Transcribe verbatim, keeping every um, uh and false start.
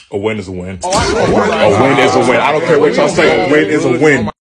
A win is a win. A win is a win. I don't care what y'all say. A win is a win.